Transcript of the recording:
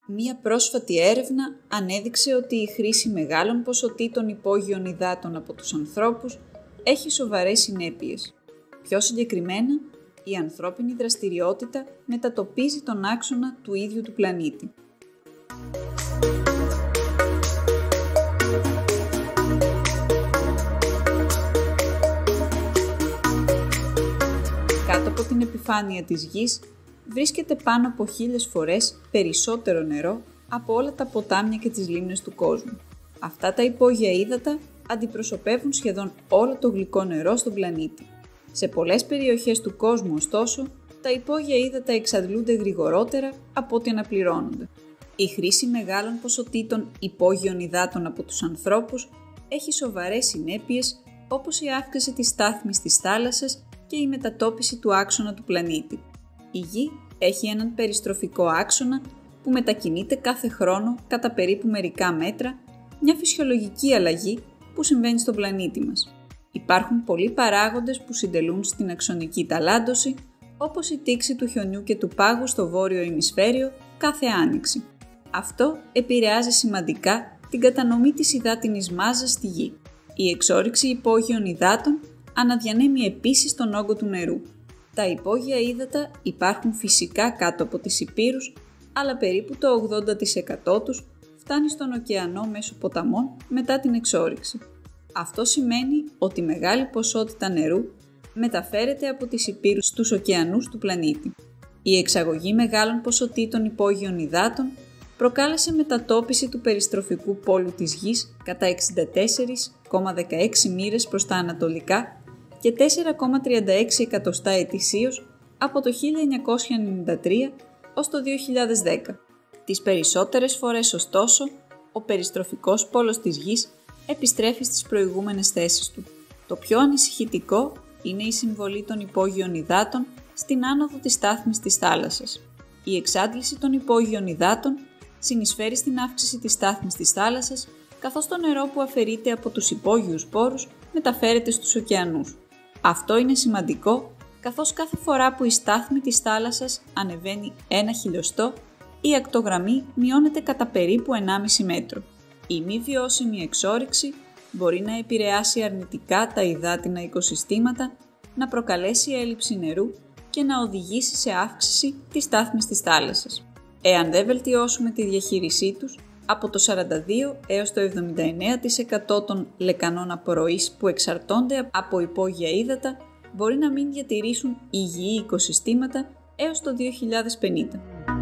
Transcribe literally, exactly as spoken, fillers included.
Μία πρόσφατη έρευνα ανέδειξε ότι η χρήση μεγάλων ποσοτήτων υπόγειων υδάτων από τους ανθρώπους έχει σοβαρές συνέπειες. Πιο συγκεκριμένα, η ανθρώπινη δραστηριότητα μετατοπίζει τον άξονα του ίδιου του πλανήτη. Κάτω από την επιφάνεια της Γης βρίσκεται πάνω από χίλιες φορές περισσότερο νερό από όλα τα ποτάμια και τις λίμνες του κόσμου. Αυτά τα υπόγεια ύδατα αντιπροσωπεύουν σχεδόν όλο το γλυκό νερό στον πλανήτη. Σε πολλές περιοχές του κόσμου, ωστόσο, τα υπόγεια ύδατα εξαντλούνται γρηγορότερα από ό,τι αναπληρώνονται. Η χρήση μεγάλων ποσοτήτων υπόγειων υδάτων από τους ανθρώπους έχει σοβαρές συνέπειες, όπως η αύξηση της στάθμης της θάλασσας και η μετατόπιση του άξονα του πλανήτη. Η Γη έχει έναν περιστροφικό άξονα που μετακινείται κάθε χρόνο κατά περίπου μερικά μέτρα, μια φυσιολογική αλλαγή που συμβαίνει στον πλανήτη μας. Υπάρχουν πολλοί παράγοντες που συντελούν στην αξονική ταλάντωση, όπως η τήξη του χιονιού και του πάγου στο βόρειο ημισφαίριο κάθε άνοιξη. Αυτό επηρεάζει σημαντικά την κατανομή της υδάτινης μάζας στη Γη. Η εξόρυξη υπόγειων υδάτων αναδιανέμει επίσης τον όγκο του νερού. Τα υπόγεια ύδατα υπάρχουν φυσικά κάτω από τις υπήρους, αλλά περίπου το ογδόντα τοις εκατό τους φτάνει στον ωκεανό μέσω ποταμών μετά την εξόρυξη. Αυτό σημαίνει ότι μεγάλη ποσότητα νερού μεταφέρεται από τις υπήρους στους ωκεανούς του πλανήτη. Η εξαγωγή μεγάλων ποσοτήτων υπόγειων υδάτων προκάλεσε μετατόπιση του περιστροφικού πόλου της Γης κατά εξήντα τέσσερα κόμμα δεκαέξι μοίρες προς τα ανατολικά και τέσσερα κόμμα τριάντα έξι εκατοστά ετησίως από το χίλια εννιακόσια ενενήντα τρία ως το δύο χιλιάδες δέκα. Τις περισσότερες φορές, ωστόσο, ο περιστροφικός πόλος της Γης επιστρέφει στις προηγούμενες θέσεις του. Το πιο ανησυχητικό είναι η συμβολή των υπόγειων υδάτων στην άνοδο της στάθμης της θάλασσας. Η εξάντληση των υπόγειων υδάτων συνεισφέρει στην αύξηση της στάθμης της θάλασσας, καθώς το νερό που αφαιρείται από τους υπόγειους πόρους μεταφέρεται στους ωκεανούς. Αυτό είναι σημαντικό, καθώς κάθε φορά που η στάθμη της θάλασσας ανεβαίνει ένα χιλιοστό, η ακτογραμμή μειώνεται κατά περίπου ενάμιση μέτρο. Η μη βιώσιμη εξόρυξη μπορεί να επηρεάσει αρνητικά τα υδάτινα οικοσυστήματα, να προκαλέσει έλλειψη νερού και να οδηγήσει σε αύξηση της στάθμης της θάλασσας. Εάν δεν βελτιώσουμε τη διαχείρισή τους, από το σαράντα δύο έως το εβδομήντα εννέα τοις εκατό των λεκανών απορροής που εξαρτώνται από υπόγεια ύδατα μπορεί να μην διατηρήσουν υγιή οικοσυστήματα έως το δύο χιλιάδες πενήντα.